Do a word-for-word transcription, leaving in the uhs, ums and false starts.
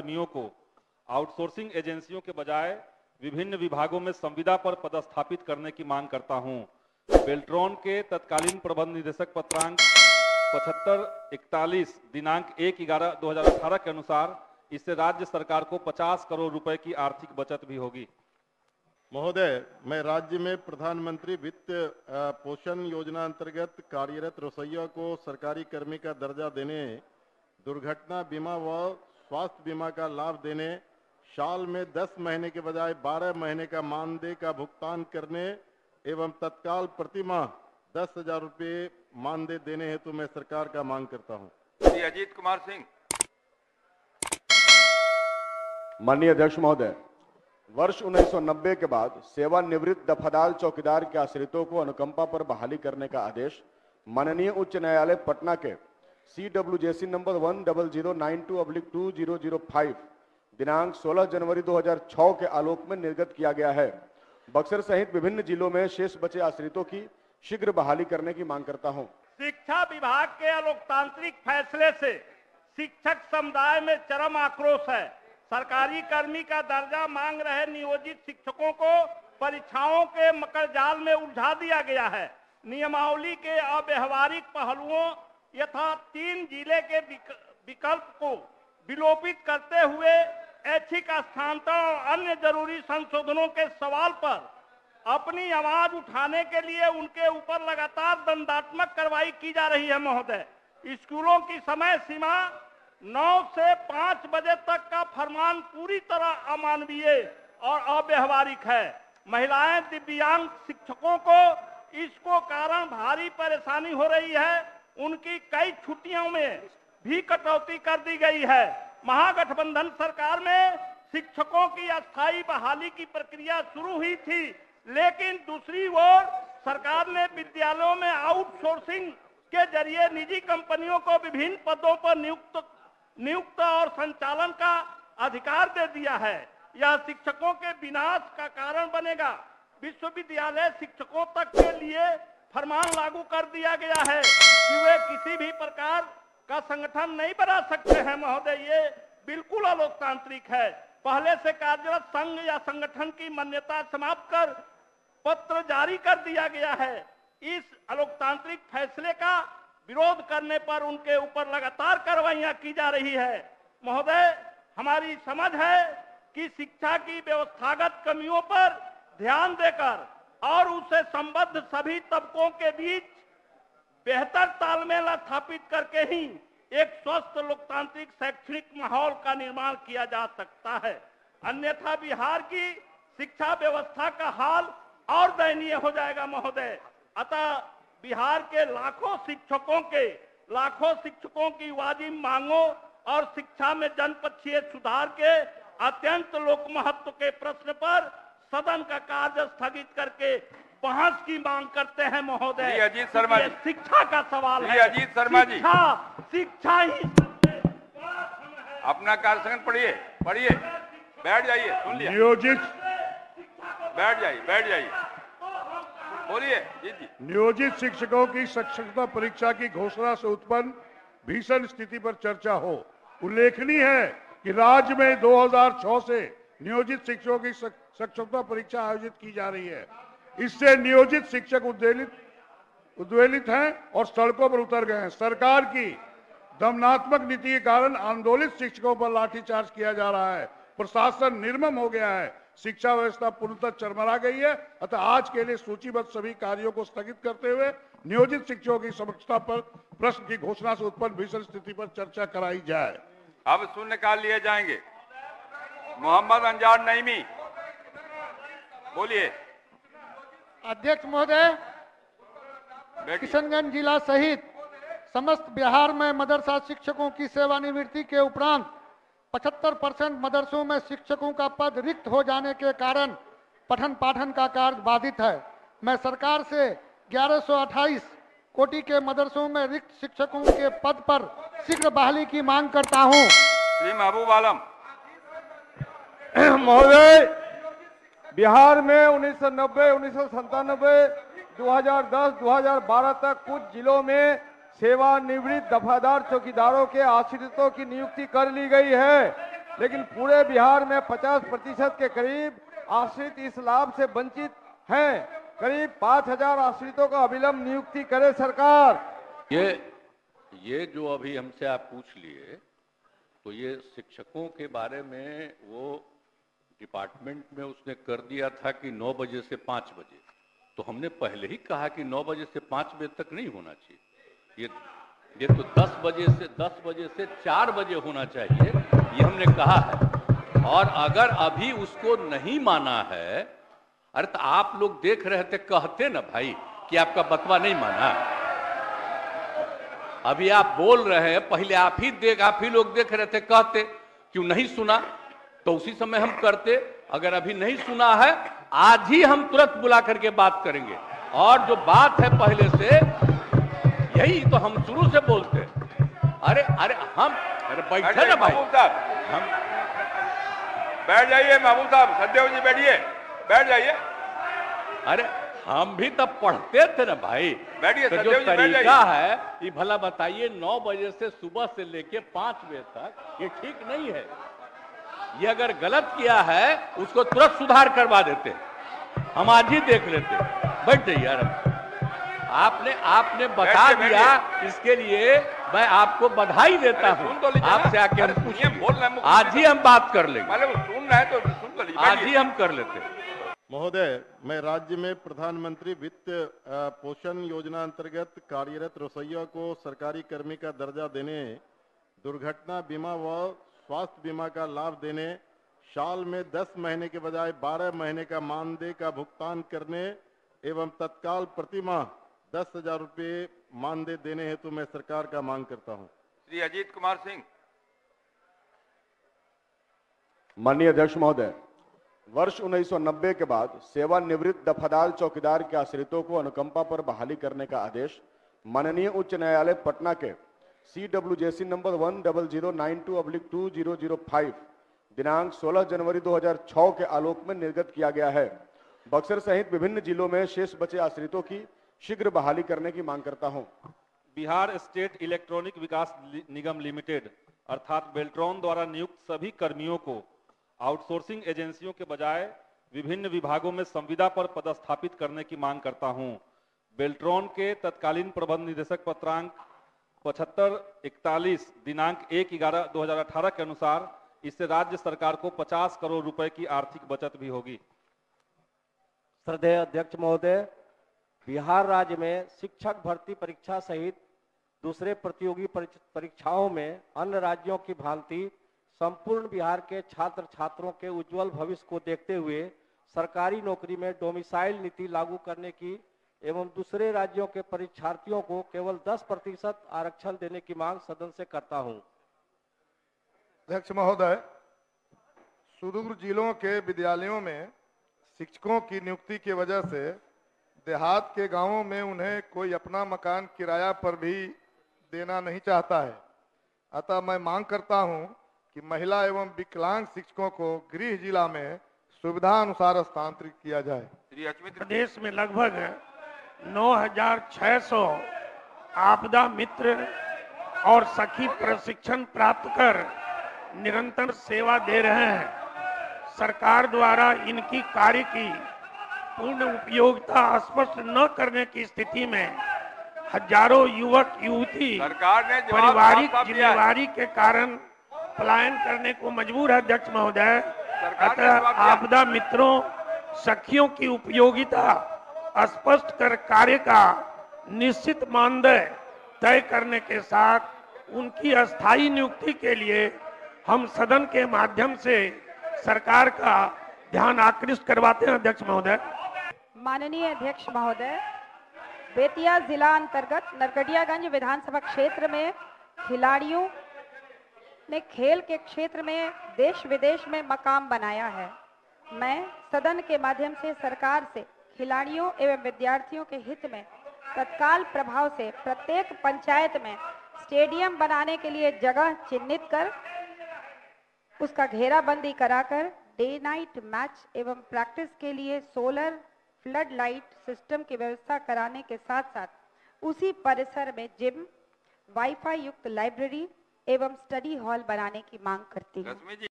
कर्मियों को आउटसोर्सिंग एजेंसियों के बजाय विभिन्न विभागों में संविदा पर पदस्थापित करने की मांग करता हूं। बेल्ट्रॉन के तत्कालीन प्रबंध निदेशक पत्रांक पचहत्तर इकतालीस दिनांक एक ग्यारह दो हजार अठारह के अनुसार इससे राज्य सरकार को पचास करोड़ रुपए की आर्थिक बचत भी होगी। महोदय, मैं राज्य में प्रधानमंत्री वित्त पोषण योजना अंतर्गत कार्यरत रसोइया को सरकारी कर्मी का दर्जा देने, दुर्घटना बीमा व स्वास्थ्य बीमा का लाभ देने, साल में दस महीने के बजाय बारह महीने का मानदेय का भुगतान करने एवं तत्काल प्रति माह दस हजार रुपये मानदेय देने हेतु मैं सरकार का मांग करता हूं। श्री अजीत कुमार सिंह। माननीय अध्यक्ष महोदय, वर्ष उन्नीस सौ नब्बे के बाद सेवानिवृत्त दफादार चौकीदार के आश्रितों को अनुकंपा पर बहाली करने का आदेश माननीय उच्च न्यायालय पटना के C W J C number one double zero nine two oblique two zero zero five दिनांक सोलह जनवरी दो हजार छह के आलोक में निर्गत किया गया है। बक्सर सहित विभिन्न जिलों में शेष बचे आश्रितों की शीघ्र बहाली करने की मांग करता हूं। शिक्षा विभाग के अलोकतांत्रिक फैसले से शिक्षक समुदाय में चरम आक्रोश है। सरकारी कर्मी का दर्जा मांग रहे नियोजित शिक्षकों को परीक्षाओं के मकड़जाल में उलझा दिया गया है। नियमावली के अव्यवहारिक पहलुओं यथा तीन जिले के विकल्प को विलोपित करते हुए ऐच्छिक स्थानांतरण और अन्य जरूरी संशोधनों के सवाल पर अपनी आवाज उठाने के लिए उनके ऊपर लगातार दंडात्मक कार्रवाई की जा रही है। महोदय, स्कूलों की समय सीमा नौ से पाँच बजे तक का फरमान पूरी तरह अमानवीय और अव्यवहारिक है। महिलाएं दिव्यांग शिक्षकों को इसको कारण भारी परेशानी हो रही है। उनकी कई छुट्टियों में भी कटौती कर दी गई है। महागठबंधन सरकार में शिक्षकों की अस्थायी बहाली की प्रक्रिया शुरू हुई थी, लेकिन दूसरी ओर सरकार ने विद्यालयों में आउटसोर्सिंग के जरिए निजी कंपनियों को विभिन्न पदों पर नियुक्त नियुक्त और संचालन का अधिकार दे दिया है। यह शिक्षकों के विनाश का कारण बनेगा। विश्वविद्यालय शिक्षकों तक के लिए फरमान लागू कर दिया गया है कि वे किसी भी प्रकार का संगठन नहीं बना सकते हैं। महोदय, ये बिल्कुल अलोकतांत्रिक है। पहले से कार्यरत संघ या संगठन की मान्यता समाप्त कर पत्र जारी कर दिया गया है। इस अलोकतांत्रिक फैसले का विरोध करने पर उनके ऊपर लगातार कार्रवाइयां की जा रही है। महोदय, हमारी समझ है कि शिक्षा की व्यवस्थागत कमियों पर ध्यान देकर और उससे संबद्ध सभी तबकों के बीच बेहतर तालमेल स्थापित करके ही एक स्वस्थ लोकतांत्रिक शैक्षणिक माहौल का निर्माण किया जा सकता है। अन्यथा बिहार की शिक्षा व्यवस्था का हाल और दयनीय हो जाएगा। महोदय, अतः बिहार के लाखों शिक्षकों के लाखों शिक्षकों की वाजिब मांगों और शिक्षा में जनपक्षीय सुधार के अत्यंत लोक महत्व के प्रश्न पर सदन का कार्य स्थगित करके बहस की मांग करते हैं। महोदय, अजीत शर्मा जी, शिक्षा का सवाल है। अजीत शर्मा जी, शिक्षा शिक्षा ही अपना कार्यसंगठन पढ़िए पढ़िए बैठ जाइए। सुन लिया। नियोजित बैठ जाइए बैठ जाइए बोलिए। जी जी। नियोजित शिक्षकों की शिक्षकता परीक्षा की घोषणा से उत्पन्न भीषण स्थिति पर चर्चा हो। उल्लेखनीय है कि राज्य में दो हज़ार छह से नियोजित शिक्षकों की शिक्षकता परीक्षा आयोजित की जा रही है। इससे नियोजित शिक्षक उद्वेलित उद्वेलित हैं और सड़कों पर उतर गए हैं। सरकार की दमनात्मक नीति के कारण आंदोलित शिक्षकों पर लाठीचार्ज किया जा रहा है। प्रशासन निर्मम हो गया है। शिक्षा व्यवस्था पूर्णतः चरमरा गई है। अतः आज के लिए सूचीबद्ध सभी कार्यों को स्थगित करते हुए नियोजित शिक्षकों की समक्षता पर प्रश्न की घोषणा से उत्पन्न भीषण स्थिति पर चर्चा कराई जाए। अब शून्यकाल लिए जाएंगे। मोहम्मद अंजार नईमी, बोलिए। अध्यक्ष महोदय, किशनगंज जिला सहित समस्त बिहार में मदरसा शिक्षकों की सेवानिवृत्ति के उपरांत पचहत्तर परसेंट मदरसों में शिक्षकों का पद रिक्त हो जाने के कारण पठन पाठन का कार्य बाधित है। मैं सरकार से ग्यारह सौ अट्ठाईस कोटि के मदरसों में रिक्त शिक्षकों के पद पर शीघ्र बहाली की मांग करता हूं। श्री महबूब आलम। महोदय, बिहार में उन्नीस सौ नब्बे, उन्नीस सौ संतानबे, दो हज़ार दस, दो हज़ार बारह तक कुछ जिलों में सेवानिवृत्त दफादार चौकीदारों के आश्रितों की नियुक्ति कर ली गई है। लेकिन पूरे बिहार में पचास प्रतिशत के करीब आश्रित इस लाभ से वंचित हैं। करीब पाँच हजार आश्रितों का अविलंब नियुक्ति करे सरकार। ये ये जो अभी हमसे आप पूछ लिए, तो ये शिक्षकों के बारे में वो डिपार्टमेंट में उसने कर दिया था कि नौ बजे से पाँच बजे, तो हमने पहले ही कहा कि नौ बजे से पाँच बजे तक नहीं होना चाहिए, ये ये तो दस बजे से दस बजे से चार बजे होना चाहिए, ये हमने कहा है। और अगर अभी उसको नहीं माना है, अरे तो आप लोग देख रहे थे, कहते ना भाई कि आपका बतवा नहीं माना। अभी आप बोल रहे हैं, पहले आप ही देख आप ही लोग देख रहे थे, कहते क्यों नहीं सुना, तो उसी समय हम करते। अगर अभी नहीं सुना है, आज ही हम तुरंत बुला करके बात करेंगे। और जो बात है पहले से, यही तो हम शुरू से बोलते। अरे अरे हम अरे बैठे ना भाई, हम बैठ जाइए महमूद साहब, सदैव जी बैठिए, बैठ जाइए। अरे हम भी तब पढ़ते थे ना भाई। बैठिए, तो जो सदैव जी बैठ तरीका जाइए। है, ये भला बताइए, नौ बजे से सुबह से लेके पांच बजे तक, ये ठीक नहीं है। ये अगर गलत किया है, उसको तुरंत सुधार करवा देते, हम आज ही देख लेते। बैठ जाइए यार, आपने आपने बता दिया, इसके लिए मैं आपको बधाई देता हूँ। आपसे आके हम पूछे, बोल रहे हैं, आज ही हम बात कर लेंगे, मतलब सुन रहे हैं तो सुन तो लीजिए। आज ही हम कर लेते। महोदय, मैं राज्य में प्रधानमंत्री वित्त पोषण योजना अंतर्गत कार्यरत रसोइया को सरकारी कर्मी का दर्जा देने, दुर्घटना बीमा व स्वास्थ्य बीमा का लाभ देने, साल में दस महीने के बजाय बारह महीने का मानदेय का भुगतान करने एवं तत्काल प्रतिमाह दस हजार रुपये मानदेय देने हेतु मैं सरकार का मांग करता हूं। श्री अजीत कुमार सिंह। माननीय अध्यक्ष महोदय, वर्ष उन्नीस सौ नब्बे के बाद सेवानिवृत्त दफादार चौकीदार के आश्रितों को अनुकंपा पर बहाली करने का आदेश माननीय उच्च न्यायालय पटना के C W J C number one double zero nine two oblique two zero zero five दिनांक सोलह जनवरी दो हजार छह के आलोक में निर्गत किया गया है। बक्सर सहित विभिन्न जिलों में शेष बचे आश्रितों की शीघ्र बहाली करने की मांग करता हूं। Bihar state electronic Vikas Nigam limited अर्थात बेल्ट्रॉन द्वारा नियुक्त सभी कर्मियों को आउटसोर्सिंग एजेंसियों के बजाय विभिन्न विभागों में संविदा पर पदस्थापित करने की मांग करता हूं। बेल्ट्रॉन के तत्कालीन प्रबंध निदेशक पत्रांक पचहत्तर इकतालीस दिनांक एक ग्यारह दो हजार अठारह के अनुसार इससे राज्य सरकार को पचास करोड़ रुपए की आर्थिक बचत भी होगी। श्रद्धेय अध्यक्ष महोदय, बिहार राज्य में शिक्षक भर्ती परीक्षा सहित दूसरे प्रतियोगी परीक्षाओं में अन्य राज्यों की भांति संपूर्ण बिहार के छात्र छात्रों के उज्जवल भविष्य को देखते हुए सरकारी नौकरी में डोमिसाइल नीति लागू करने की एवं दूसरे राज्यों के परीक्षार्थियों को केवल दस प्रतिशत आरक्षण देने की मांग सदन से करता हूं। अध्यक्ष महोदय, सुदूर जिलों के विद्यालयों में शिक्षकों की नियुक्ति की वजह से देहात के गांवों में उन्हें कोई अपना मकान किराया पर भी देना नहीं चाहता है। अतः मैं मांग करता हूं कि महिला एवं विकलांग शिक्षकों को गृह जिला में सुविधा अनुसार स्थानांतरित किया जाए। प्रदेश में लगभग नौ हजार छह सौ आपदा मित्र और सखी प्रशिक्षण प्राप्त कर निरंतर सेवा दे रहे हैं। सरकार द्वारा इनकी कार्य की पूर्ण उपयोगिता स्पष्ट न करने की स्थिति में हजारों युवक युवती सरकार ने पारिवारिक जिम्मेवारी के कारण पलायन करने को मजबूर है। अध्यक्ष महोदय, अतः आपदा मित्रों सखियों की उपयोगिता स्पष्ट कर कार्य का निश्चित मानदंड तय करने के साथ उनकी अस्थायी नियुक्ति के लिए हम सदन के माध्यम से सरकार का ध्यान आकृष्ट करवाते हैं। अध्यक्ष महोदय। माननीय अध्यक्ष महोदय, बेतिया जिला अंतर्गत नरकटियागंज विधानसभा क्षेत्र में खिलाड़ियों ने खेल के क्षेत्र में देश विदेश में मकाम बनाया है। मैं सदन के माध्यम से सरकार से खिलाड़ियों एवं विद्यार्थियों के हित में तत्काल प्रभाव से प्रत्येक पंचायत में स्टेडियम बनाने के लिए जगह चिन्हित कर उसका घेराबंदी कराकर डे नाइट मैच एवं प्रैक्टिस के लिए सोलर फ्लड लाइट सिस्टम की व्यवस्था कराने के साथ साथ उसी परिसर में जिम, वाईफाई युक्त लाइब्रेरी एवं स्टडी हॉल बनाने की मांग करती हूँ।